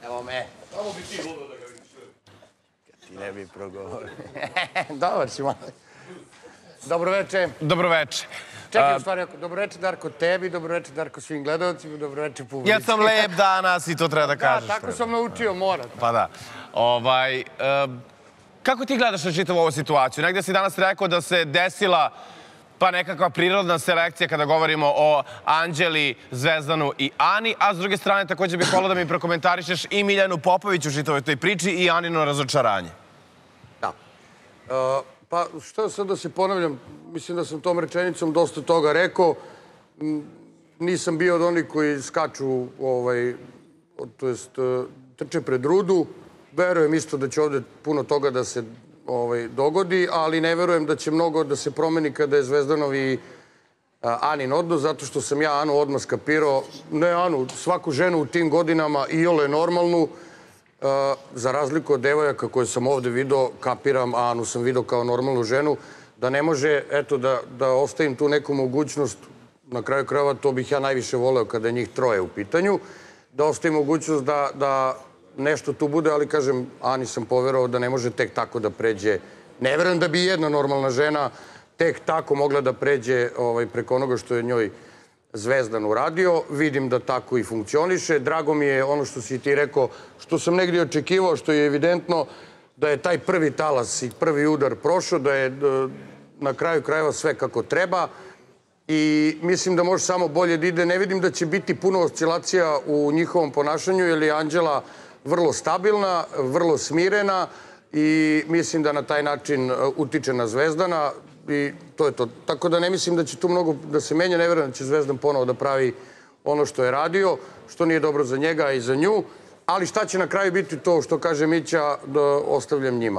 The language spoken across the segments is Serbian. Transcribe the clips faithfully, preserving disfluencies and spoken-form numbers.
Evo me. Samo bi ti volio da ga vidiš. Kad ti ne bi progovorio. Dobar si malo. Dobroveče. Dobroveče. Čekaj, u stvari, dobroveče Darko tebi, dobroveče Darko svim gledalcima, dobroveče publici. Ja sam lep danas i to treba da kažeš. Da, tako sam naučio, mora. Pa da. Ovaj, kako ti gledaš na čitavu ovu situaciju? Negde si danas rekao da se desila pa nekakva prirodna selekcija kada govorimo o Anđeli, Zvezdanu i Ani, a s druge strane također bih volio da mi prokomentarišeš i Miljanu Popović u čitavoj toj priči i Anino razočaranje. Da. Pa što sad da se ponavljam, mislim da sam tom rečenicom dosta toga rekao. Nisam bio od onih koji skaču, to jest trče pred rudu. Verujem isto da će ovde puno toga da se dogodi, ali ne verujem da će mnogo da se promeni kada je Zvezdanov i Anin odnos, zato što sam ja Anu odmah skapirao, ne Anu, svaku ženu u tim godinama iole normalnu, za razliku od devojaka koje sam ovde vidio, kapiram, a Anu sam vidio kao normalnu ženu, da ne može, eto, da ostavim tu neku mogućnost, na kraju krajeva to bih ja najviše voleo kada je njih troje u pitanju, da ostavim mogućnost da nešto tu bude, ali kažem, Ani sam poverovao da ne može tek tako da pređe. Ne verujem da bi jedna normalna žena tek tako mogla da pređe preko onoga što je njoj Zvezdan uradio. Vidim da tako i funkcioniše. Drago mi je ono što si ti rekao, što sam negdje očekivao, što je evidentno da je taj prvi talas i prvi udar prošao, da je na kraju krajeva sve kako treba i mislim da može samo bolje da ide. Ne vidim da će biti puno oscilacija u njihovom ponašanju, jer je Anđela vrlo stabilna, vrlo smirena i mislim da na taj način utiče na Zvezdana i to je to. Tako da ne mislim da će tu mnogo da se menja, ne verujem da će Zvezdan ponovo da pravi ono što je radio, što nije dobro za njega i za nju, ali šta će na kraju biti to što kaže Mića, da ostavljam njima.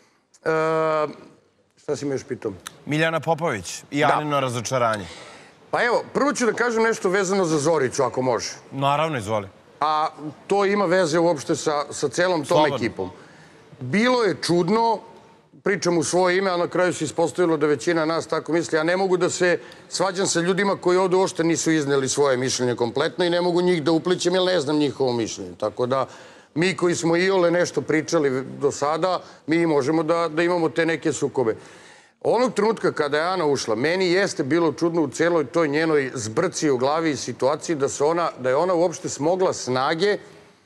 Šta si me još pitao? Miljana Popović i Anino razočaranje. Pa evo, prvo ću da kažem nešto vezano za Zoricu, ako može. Naravno, izvoli. A to ima veze uopšte sa celom tom ekipom. Bilo je čudno, pričam u svoje ime, a na kraju se ispostavilo da većina nas tako misli, ja ne mogu da se svađam sa ljudima koji ovde uopšte nisu izneli svoje mišljenje kompletno i ne mogu njih da uplićem, jer ne znam njihovo mišljenje. Tako da mi koji smo iole nešto pričali do sada, mi možemo da imamo te neke sukobe. Onog trenutka kada je Ana ušla, meni jeste bilo čudno u celoj toj njenoj zbrci u glavi i situaciji da je ona uopšte smogla snage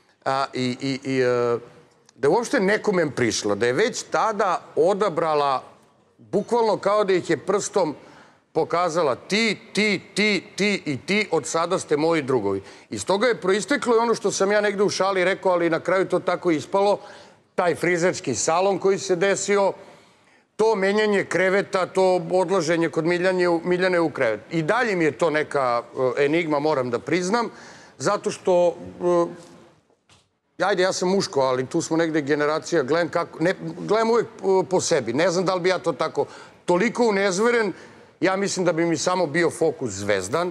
i da je uopšte nekome prišla, da je već tada odabrala, bukvalno kao da ih je prstom pokazala ti, ti, ti, ti i ti, od sada ste moji drugovi. Iz toga je proisteklo i ono što sam ja negde u šali rekao, ali na kraju to tako ispalo, taj frizerski salon koji se desio, to menjanje kreveta, to odlaženje kod Miljane u krevet. I dalje mi je to neka enigma, moram da priznam, zato što, ajde, ja sam muško, ali tu smo negde generacija, gledam uvek po sebi. Ne znam da li bi ja to tako toliko unezveren, ja mislim da bi mi samo bio fokus Zvezdan.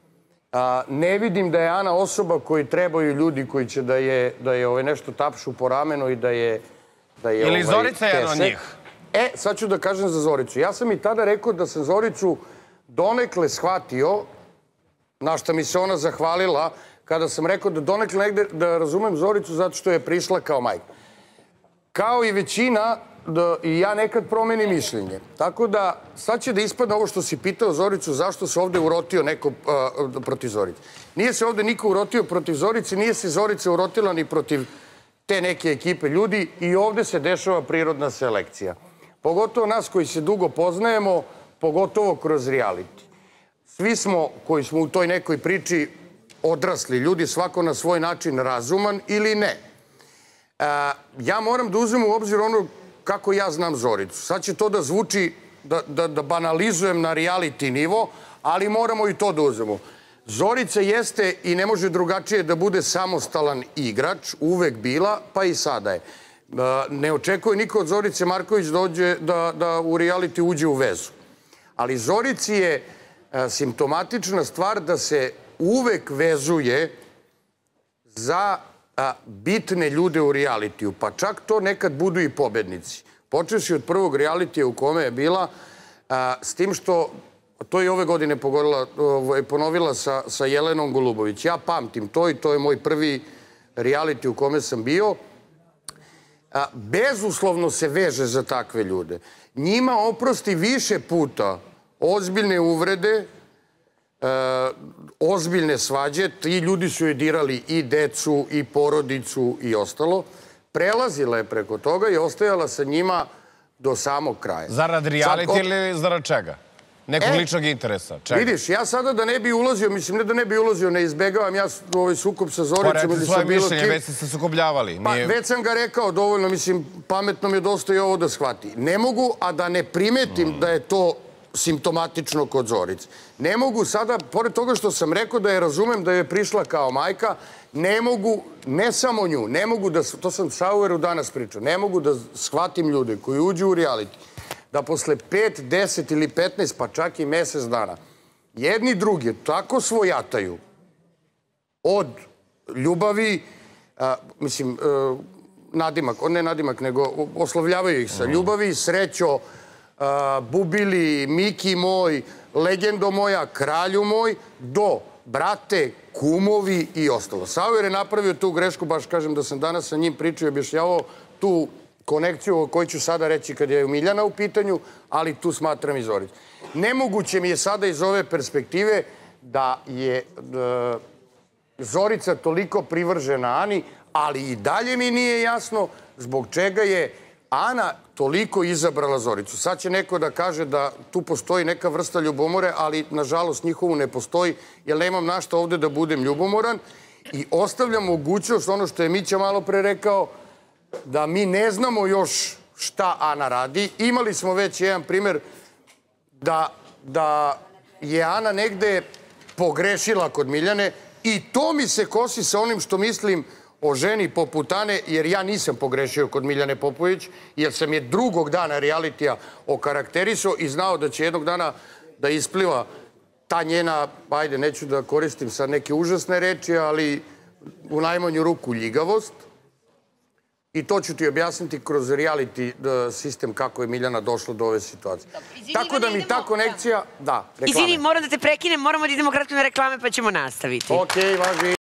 Ne vidim da je Ana osoba koji trebaju ljudi koji će da je nešto tapšu po ramenu i da je... Ili Zorica je jedan od njih? E, sad ću da kažem za Zoricu. Ja sam i tada rekao da sam Zoricu donekle shvatio, na što mi se ona zahvalila, kada sam rekao da donekle negde da razumem Zoricu zato što je prišla kao majka. Kao i većina, i ja nekad promenim mišljenje. Tako da, sad će da ispadne ovo što si pitao Zoricu, zašto se ovde urotio neko protiv Zorice. Nije se ovde niko urotio protiv Zorice, nije se Zorica urotila ni protiv te neke ekipe ljudi i ovde se dešava prirodna selekcija. Pogotovo nas koji se dugo poznajemo, pogotovo kroz reality. Svi smo, koji smo u toj nekoj priči odrasli ljudi, svako na svoj način razuman ili ne. Ja moram da uzmem u obzir ono kako ja znam Zoricu. Sad će to da zvuči, da banalizujem na reality nivo, ali moramo i to da uzmemo. Zorica jeste i ne može drugačije da bude samostalan igrač, uvek bila, pa i sada je. Ne očekuje niko od Zorice Marković da u reality uđe u vezu. Ali Zorici je simptomatična stvar da se uvek vezuje za bitne ljude u realitiju, pa čak to nekad budu i pobednici. Počeši od prvog realitija u kome je bila, s tim što, to je ove godine ponovila sa Jelenom Golubović. Ja pamtim to i to je moj prvi reality u kome sam bio, bezuslovno se veže za takve ljude. Njima oprosti više puta ozbiljne uvrede, ozbiljne svađe, ti ljudi su joj dirali i decu, i porodicu, i ostalo. Prelazila je preko toga i ostajala sa njima do samog kraja. Zarad reality ili zarad čega? Nekog ličnog interesa? Vidiš, ja sada da ne bi ulazio, mislim, ne da ne bi ulazio, ne izbegavam ja ovaj sukob sa Zoricom ili sa bilo kim. Svoje mišljenje, već ste se sukobljavali. Pa, već sam ga rekao dovoljno, mislim, pametno mi je dosta i ovo da shvati. Ne mogu, a da ne primetim da je to simptomatično kod Zorice. Ne mogu sada, pored toga što sam rekao da je razumem da je prišla kao majka, ne mogu, ne samo nju, ne mogu da, to sam Saueru danas pričao, ne mogu da shvatim ljude koji uđu u reality, da posle pet, deset ili petnaest, pa čak i mesec dana, jedni drugi tako svojataju od ljubavi, mislim, nadimak, ne nadimak, nego oslovljavaju ih sa ljubavi, srećo, bubili, Miki moj, legendo moja, kralju moj, do brate, kumovi i ostalo. Sauer je napravio tu grešku, baš kažem da sam danas sa njim pričao i objašnjavao tu konekciju o kojoj ću sada reći kad je Miljana u pitanju, ali tu smatram i Zoricu. Nemoguće mi je sada iz ove perspektive da je Zorica toliko privržena Ani, ali i dalje mi nije jasno zbog čega je Ana toliko izabrala Zoricu. Sad će neko da kaže da tu postoji neka vrsta ljubomore, ali nažalost njihovu ne postoji, jer nemam na što ovde da budem ljubomoran i ostavljam mogućnost, ono što je Mića malo pre rekao, da mi ne znamo još šta Ana radi. Imali smo već jedan primer da je Ana negde pogrešila kod Miljane i to mi se kosi sa onim što mislim o ženi poput Ane, jer ja nisam pogrešio kod Miljane Popović, jer sam je drugog dana realitija okarakterisao i znao da će jednog dana da ispliva ta njena, ajde, neću da koristim sad neke užasne reči, ali u najmanju ruku ljigavost. I to ću ti objasniti kroz reality sistem kako je Miljana došla do ove situacije. Tako da mi ta konekcija... Da, reklame. Izvini, moram da te prekinem, moramo da idemo kratko na reklame pa ćemo nastaviti. Okej, važi.